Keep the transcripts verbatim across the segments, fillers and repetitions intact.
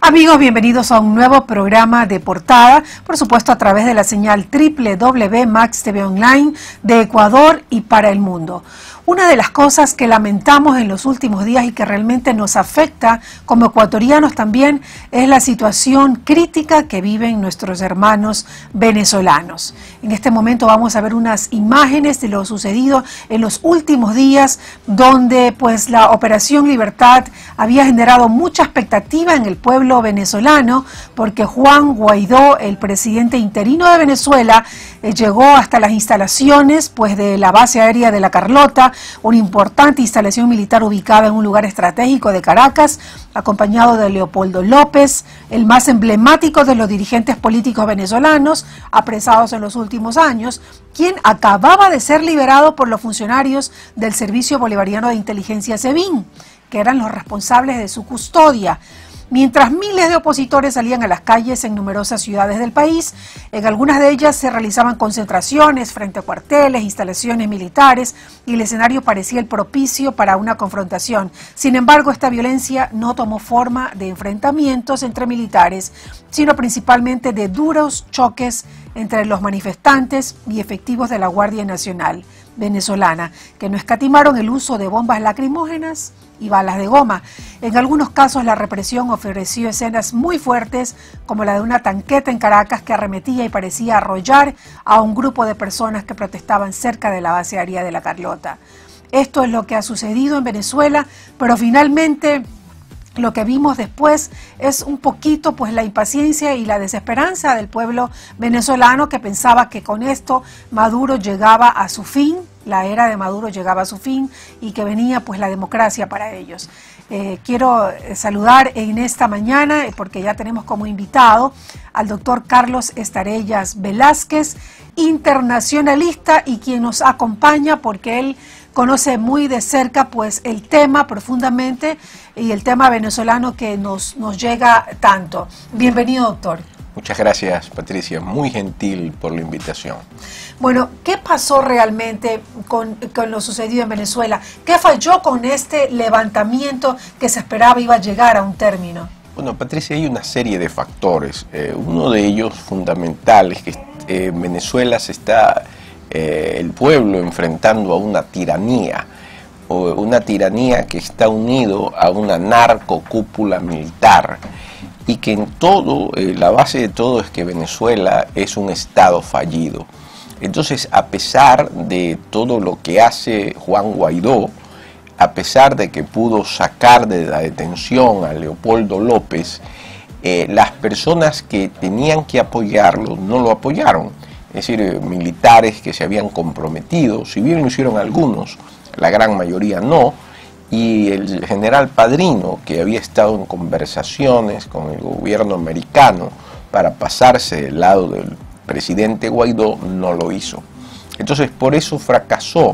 Amigos, bienvenidos a un nuevo programa de Portada, por supuesto a través de la señal doble u doble u doble u punto max t v online de Ecuador y para el mundo. Una de las cosas que lamentamos en los últimos días y que realmente nos afecta como ecuatorianos también es la situación crítica que viven nuestros hermanos venezolanos. En este momento vamos a ver unas imágenes de lo sucedido en los últimos días, donde pues la Operación Libertad había generado mucha expectativa en el pueblo venezolano, porque Juan Guaidó, el presidente interino de Venezuela, eh, llegó hasta las instalaciones pues de la base aérea de La Carlota, una importante instalación militar ubicada en un lugar estratégico de Caracas, acompañado de Leopoldo López, el más emblemático de los dirigentes políticos venezolanos apresados en los últimos años, quien acababa de ser liberado por los funcionarios del Servicio Bolivariano de Inteligencia SEBIN, que eran los responsables de su custodia. Mientras miles de opositores salían a las calles en numerosas ciudades del país, en algunas de ellas se realizaban concentraciones frente a cuarteles, instalaciones militares, y el escenario parecía el propicio para una confrontación. Sin embargo, esta violencia no tomó forma de enfrentamientos entre militares, sino principalmente de duros choques entre los manifestantes y efectivos de la Guardia Nacional venezolana, que no escatimaron el uso de bombas lacrimógenas y balas de goma. En algunos casos la represión ofreció escenas muy fuertes, como la de una tanqueta en Caracas que arremetía y parecía arrollar a un grupo de personas que protestaban cerca de la base aérea de La Carlota. Esto es lo que ha sucedido en Venezuela, pero finalmente lo que vimos después es un poquito pues la impaciencia y la desesperanza del pueblo venezolano, que pensaba que con esto Maduro llegaba a su fin, la era de Maduro llegaba a su fin y que venía pues la democracia para ellos. Eh, quiero saludar en esta mañana, porque ya tenemos como invitado al doctor Carlos Estarellas Velázquez, internacionalista, y quien nos acompaña porque él conoce muy de cerca pues el tema profundamente y el tema venezolano que nos, nos llega tanto. Bienvenido, doctor. Muchas gracias, Patricia, muy gentil por la invitación. Bueno, ¿qué pasó realmente con, con lo sucedido en Venezuela? ¿Qué falló con este levantamiento que se esperaba iba a llegar a un término? Bueno, Patricia, hay una serie de factores. Eh, uno de ellos fundamental es que eh, en Venezuela se está eh, el pueblo enfrentando a una tiranía, o una tiranía que está unido a una narcocúpula militar, y que en todo, eh, la base de todo es que Venezuela es un estado fallido. Entonces, a pesar de todo lo que hace Juan Guaidó, a pesar de que pudo sacar de la detención a Leopoldo López, eh, las personas que tenían que apoyarlo no lo apoyaron. Es decir, eh, militares que se habían comprometido, si bien lo hicieron algunos, la gran mayoría no, y el general Padrino, que había estado en conversaciones con el gobierno americano para pasarse del lado del presidente Guaidó, no lo hizo. Entonces, por eso fracasó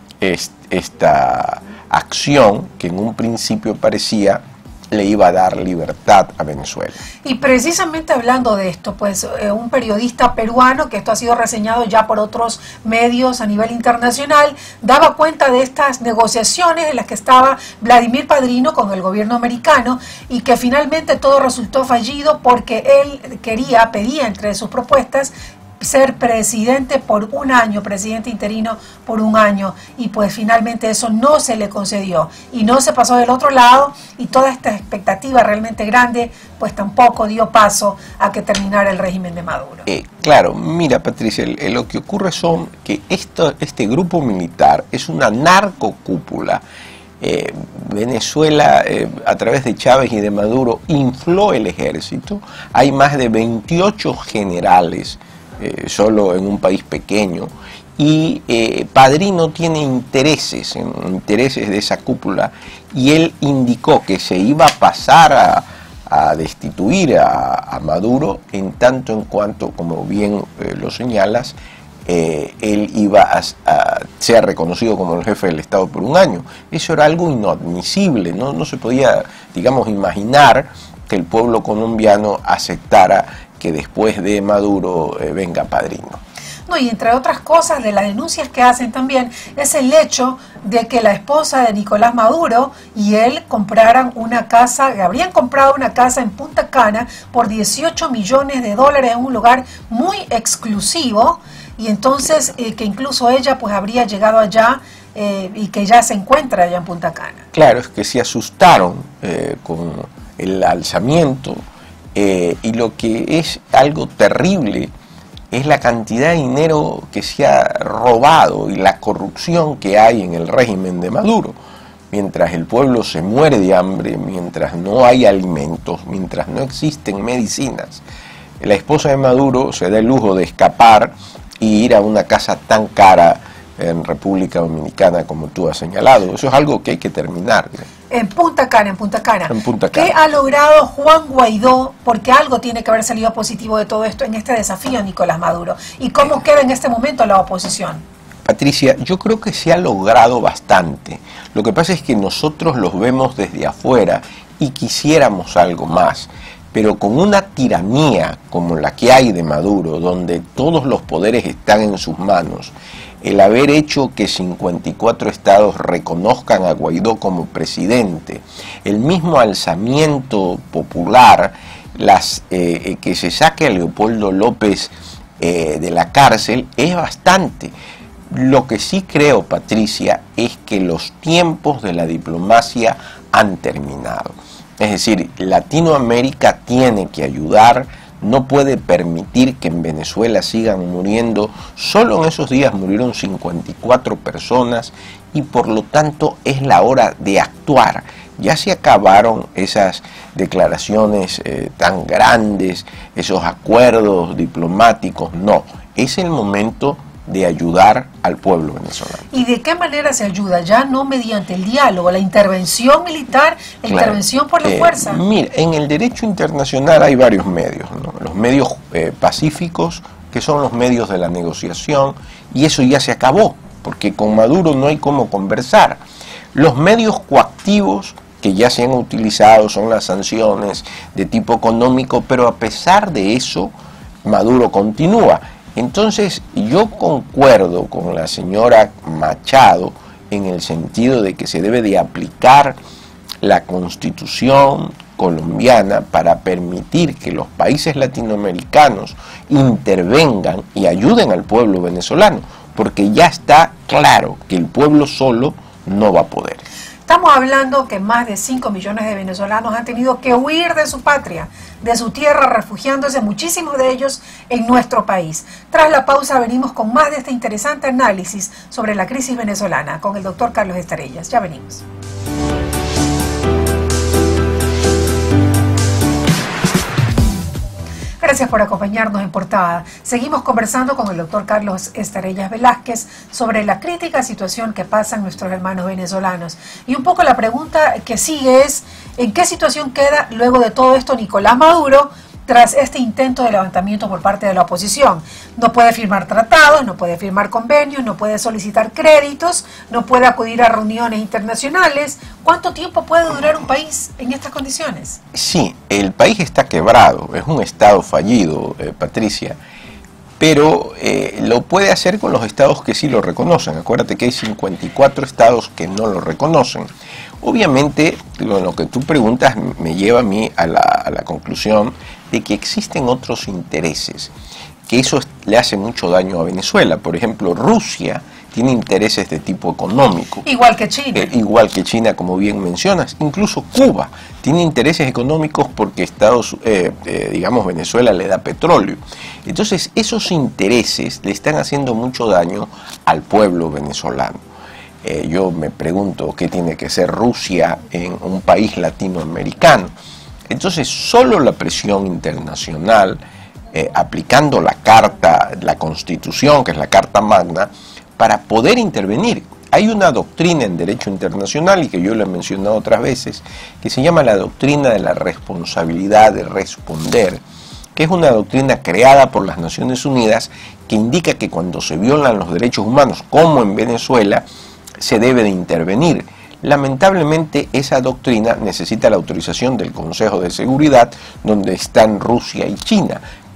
esta acción que en un principio parecía le iba a dar libertad a Venezuela. Y precisamente hablando de esto, pues eh, un periodista peruano, que esto ha sido reseñado ya por otros medios a nivel internacional, daba cuenta de estas negociaciones en las que estaba Vladimir Padrino con el gobierno americano, y que finalmente todo resultó fallido porque él quería, pedía entre sus propuestas ser presidente por un año, presidente interino por un año, y pues finalmente eso no se le concedió y no se pasó del otro lado, y toda esta expectativa realmente grande pues tampoco dio paso a que terminara el régimen de Maduro. Eh, claro, mira, Patricia, el, el, lo que ocurre son que esto, este grupo militar es una narcocúpula. Eh, Venezuela, eh, a través de Chávez y de Maduro, infló el ejército. Hay más de veintiocho generales Eh, solo en un país pequeño, y eh, Padrino tiene intereses, intereses de esa cúpula, y él indicó que se iba a pasar a, a destituir a, a Maduro en tanto en cuanto, como bien eh, lo señalas, eh, él iba a, a ser reconocido como el jefe del Estado por un año. Eso era algo inadmisible, no, no se podía, digamos, imaginar que el pueblo colombiano aceptara que después de Maduro eh, venga Padrino. No, y entre otras cosas, de las denuncias que hacen también, es el hecho de que la esposa de Nicolás Maduro y él compraran una casa, que habrían comprado una casa en Punta Cana por dieciocho millones de dólares en un lugar muy exclusivo, y entonces eh, que incluso ella pues habría llegado allá eh, y que ya se encuentra allá en Punta Cana. Claro, es que se asustaron eh, con el alzamiento eh, y lo que es algo terrible es la cantidad de dinero que se ha robado y la corrupción que hay en el régimen de Maduro. Mientras el pueblo se muere de hambre, mientras no hay alimentos, mientras no existen medicinas, la esposa de Maduro se da el lujo de escapar y ir a una casa tan cara en República Dominicana como tú has señalado. Eso es algo que hay que terminar. En Punta Cana, en Punta Cana. En Punta Cana. ¿Qué ha logrado Juan Guaidó? Porque algo tiene que haber salido positivo de todo esto en este desafío a Nicolás Maduro. ¿Y cómo queda en este momento la oposición? Patricia, yo creo que se ha logrado bastante. Lo que pasa es que nosotros los vemos desde afuera y quisiéramos algo más. Pero con una tiranía como la que hay de Maduro, donde todos los poderes están en sus manos, el haber hecho que cincuenta y cuatro estados reconozcan a Guaidó como presidente, el mismo alzamiento popular, las, eh, que se saque a Leopoldo López eh, de la cárcel, es bastante. Lo que sí creo, Patricia, es que los tiempos de la diplomacia han terminado. Es decir, Latinoamérica tiene que ayudar, no puede permitir que en Venezuela sigan muriendo. Solo en esos días murieron cincuenta y cuatro personas y por lo tanto es la hora de actuar. Ya se acabaron esas declaraciones eh, tan grandes, esos acuerdos diplomáticos, no. Es el momento de ayudar al pueblo venezolano. ¿Y de qué manera se ayuda? Ya no mediante el diálogo, la intervención militar, la claro. intervención por la eh, fuerza. Mira, en el derecho internacional hay varios medios, ¿no? Los medios eh, pacíficos, que son los medios de la negociación, y eso ya se acabó, porque con Maduro no hay cómo conversar. Los medios coactivos que ya se han utilizado son las sanciones de tipo económico, pero a pesar de eso, Maduro continúa. Entonces, yo concuerdo con la señora Machado en el sentido de que se debe de aplicar la Constitución colombiana para permitir que los países latinoamericanos intervengan y ayuden al pueblo venezolano, porque ya está claro que el pueblo solo no va a poder. Estamos hablando que más de cinco millones de venezolanos han tenido que huir de su patria, de su tierra, refugiándose, muchísimos de ellos en nuestro país. Tras la pausa venimos con más de este interesante análisis sobre la crisis venezolana con el doctor Carlos Estarellas. Ya venimos. Gracias por acompañarnos en Portada. Seguimos conversando con el doctor Carlos Estarellas Velázquez sobre la crítica situación que pasan nuestros hermanos venezolanos. Y un poco la pregunta que sigue es, ¿en qué situación queda luego de todo esto Nicolás Maduro tras este intento de levantamiento por parte de la oposición? No puede firmar tratados, no puede firmar convenios, no puede solicitar créditos, no puede acudir a reuniones internacionales. ¿Cuánto tiempo puede durar un país en estas condiciones? Sí, el país está quebrado, es un estado fallido, eh, Patricia, pero eh, lo puede hacer con los estados que sí lo reconocen. Acuérdate que hay cincuenta y cuatro estados que no lo reconocen. Obviamente, lo, lo que tú preguntas me lleva a mí a la, a la conclusión de que existen otros intereses, que eso le hace mucho daño a Venezuela. Por ejemplo, Rusia tiene intereses de tipo económico. Igual que China. Eh, igual que China, como bien mencionas. Incluso Cuba tiene intereses económicos porque Estados, eh, eh, digamos, Venezuela le da petróleo. Entonces, esos intereses le están haciendo mucho daño al pueblo venezolano. Eh, yo me pregunto qué tiene que ser Rusia en un país latinoamericano. Entonces, solo la presión internacional, eh, aplicando la carta, la Constitución, que es la Carta Magna, para poder intervenir. Hay una doctrina en derecho internacional, y que yo lo he mencionado otras veces, que se llama la doctrina de la responsabilidad de responder, que es una doctrina creada por las Naciones Unidas, que indica que cuando se violan los derechos humanos, como en Venezuela, se debe de intervenir. Lamentablemente, esa doctrina necesita la autorización del Consejo de Seguridad, donde están Rusia y China,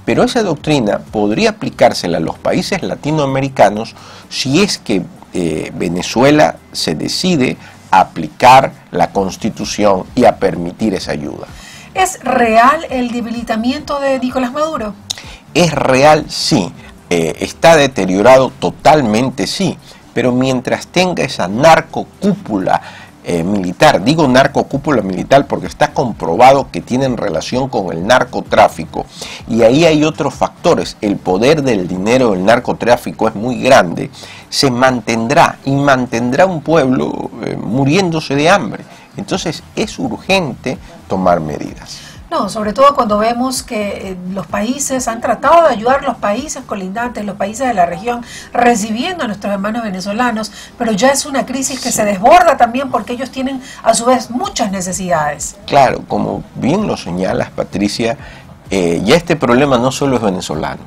Pero esa doctrina podría aplicársela a los países latinoamericanos si es que eh, Venezuela se decide a aplicar la Constitución y a permitir esa ayuda. ¿Es real el debilitamiento de Nicolás Maduro? Es real, sí. Eh, está deteriorado totalmente, sí. Pero mientras tenga esa narcocúpula eh, militar, digo narcocúpula militar porque está comprobado que tienen relación con el narcotráfico, y ahí hay otros factores. El poder del dinero del narcotráfico es muy grande, se mantendrá y mantendrá un pueblo eh, muriéndose de hambre. Entonces es urgente tomar medidas. No, sobre todo cuando vemos que eh, los países han tratado de ayudar a los países colindantes, los países de la región, recibiendo a nuestros hermanos venezolanos, pero ya es una crisis que se desborda también porque ellos tienen a su vez muchas necesidades. Claro, como bien lo señalas, Patricia, eh, ya este problema no solo es venezolano,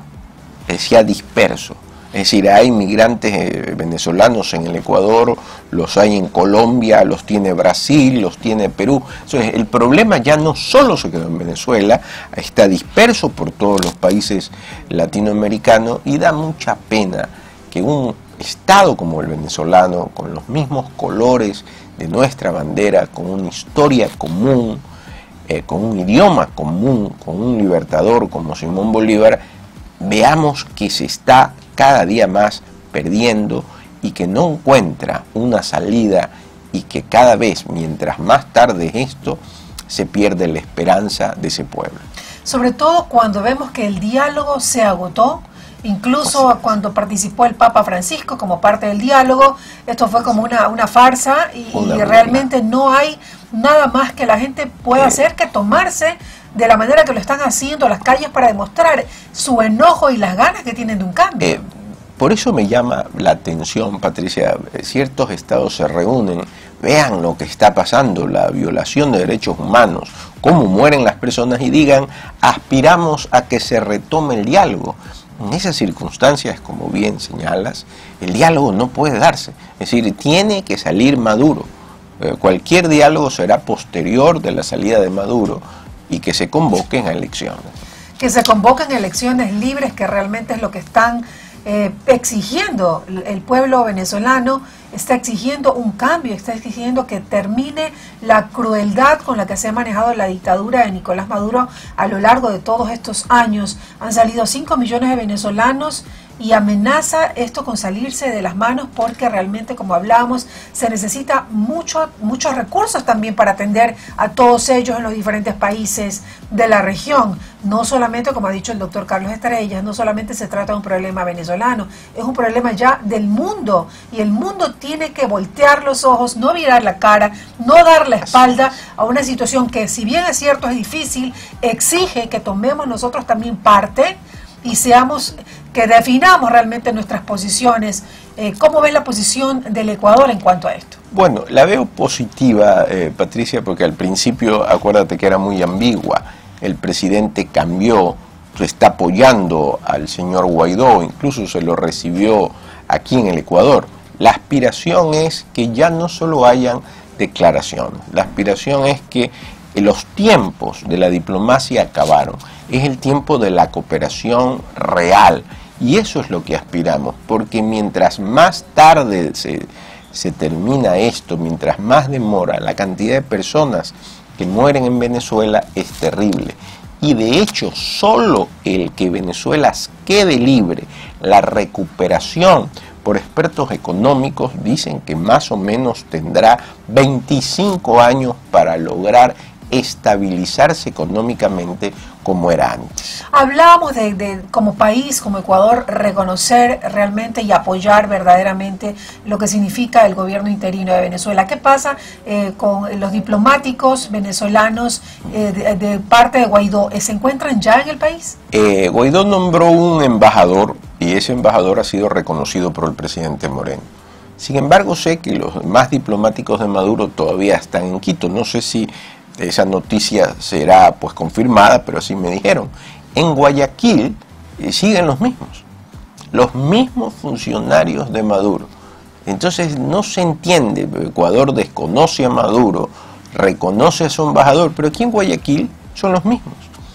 es ya disperso. Es decir, hay migrantes eh, venezolanos en el Ecuador, los hay en Colombia, los tiene Brasil, los tiene Perú. Entonces, el problema ya no solo se quedó en Venezuela, está disperso por todos los países latinoamericanos, y da mucha pena que un Estado como el venezolano, con los mismos colores de nuestra bandera, con una historia común, eh, con un idioma común, con un libertador como Simón Bolívar, veamos que se está cada día más perdiendo y que no encuentra una salida, y que cada vez, mientras más tarde esto, se pierde la esperanza de ese pueblo. Sobre todo cuando vemos que el diálogo se agotó, incluso Así cuando participó el Papa Francisco como parte del diálogo, esto fue como una, una farsa, y, una y realmente no hay nada más que la gente pueda eh, hacer que tomarse de la manera que lo están haciendo las calles para demostrar su enojo y las ganas que tienen de un cambio. Eh, por eso me llama la atención, Patricia, ciertos estados se reúnen, vean lo que está pasando, la violación de derechos humanos, cómo mueren las personas, y digan, aspiramos a que se retome el diálogo. En esas circunstancias, como bien señalas, el diálogo no puede darse, es decir, tiene que salir Maduro. Eh, cualquier diálogo será posterior de la salida de Maduro, y que se convoquen a elecciones. Que se convoquen elecciones libres, que realmente es lo que están eh, exigiendo el pueblo venezolano. Está exigiendo un cambio, está exigiendo que termine la crueldad con la que se ha manejado la dictadura de Nicolás Maduro a lo largo de todos estos años. Han salido cinco millones de venezolanos, y amenaza esto con salirse de las manos, porque realmente, como hablábamos, se necesita mucho, muchos recursos también para atender a todos ellos en los diferentes países de la región. No solamente, como ha dicho el doctor Carlos Estrellas, no solamente se trata de un problema venezolano, es un problema ya del mundo, y el mundo tiene que voltear los ojos, no virar la cara, no dar la espalda a una situación que, si bien es cierto, es difícil, exige que tomemos nosotros también parte y seamos, que definamos realmente nuestras posiciones. Eh, ¿Cómo ves la posición del Ecuador en cuanto a esto? Bueno, la veo positiva, eh, Patricia, porque al principio, acuérdate que era muy ambigua. El presidente cambió, está apoyando al señor Guaidó, incluso se lo recibió aquí en el Ecuador. La aspiración es que ya no solo hayan declaraciones, la aspiración es que los tiempos de la diplomacia acabaron, es el tiempo de la cooperación real, y eso es lo que aspiramos, porque mientras más tarde se, se termina esto, mientras más demora, la cantidad de personas que mueren en Venezuela es terrible. Y de hecho, solo el que Venezuela quede libre, la recuperación, por expertos económicos dicen que más o menos tendrá veinticinco años para lograr estabilizarse económicamente como era antes. Hablábamos de, de como país, como Ecuador, reconocer realmente y apoyar verdaderamente lo que significa el gobierno interino de Venezuela. ¿Qué pasa eh, con los diplomáticos venezolanos eh, de, de parte de Guaidó? ¿Se encuentran ya en el país? Eh, Guaidó nombró un embajador, y ese embajador ha sido reconocido por el presidente Moreno. Sin embargo, sé que los más diplomáticos de Maduro todavía están en Quito. No sé si esa noticia será pues confirmada, pero así me dijeron. En Guayaquil eh, siguen los mismos, los mismos funcionarios de Maduro. Entonces no se entiende, Ecuador desconoce a Maduro, reconoce a su embajador, pero aquí en Guayaquil son los mismos.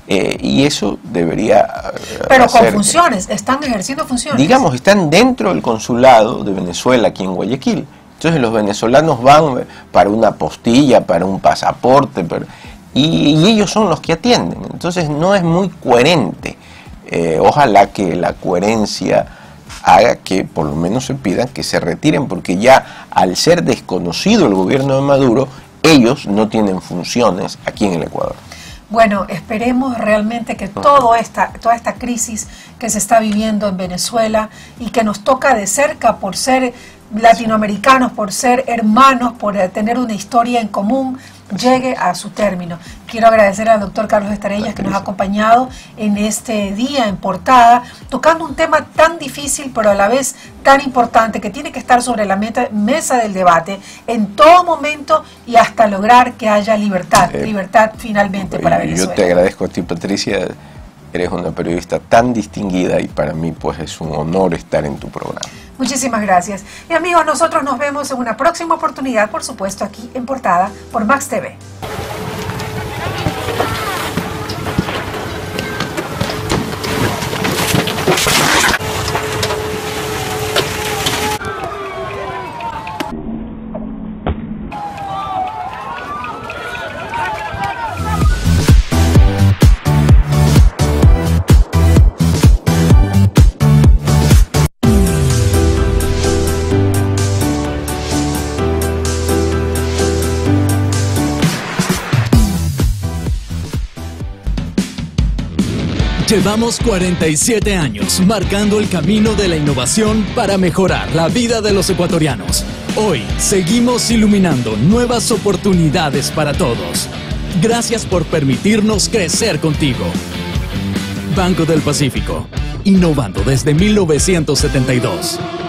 Eh, y eso debería Pero hacer con funciones, están ejerciendo funciones. Digamos, están dentro del consulado de Venezuela aquí en Guayaquil. Entonces los venezolanos van para una apostilla, para un pasaporte, para, y, y ellos son los que atienden. Entonces no es muy coherente. Eh, ojalá que la coherencia haga que por lo menos se pidan que se retiren, porque ya al ser desconocido el gobierno de Maduro, ellos no tienen funciones aquí en el Ecuador. Bueno, esperemos realmente que todo esta, toda esta crisis que se está viviendo en Venezuela y que nos toca de cerca por ser latinoamericanos, por ser hermanos, por tener una historia en común, llegue a su término. Quiero agradecer al doctor Carlos Estarellas que nos ha acompañado en este día en Portada, tocando un tema tan difícil pero a la vez tan importante que tiene que estar sobre la meta, mesa del debate en todo momento y hasta lograr que haya libertad, eh, libertad finalmente para Venezuela. Yo te agradezco a ti, Patricia, eres una periodista tan distinguida y para mí pues es un honor estar en tu programa. Muchísimas gracias. Y amigos, nosotros nos vemos en una próxima oportunidad, por supuesto, aquí en Portada por Max T V. Llevamos cuarenta y siete años marcando el camino de la innovación para mejorar la vida de los ecuatorianos. Hoy seguimos iluminando nuevas oportunidades para todos. Gracias por permitirnos crecer contigo. Banco del Pacífico, innovando desde mil novecientos setenta y dos.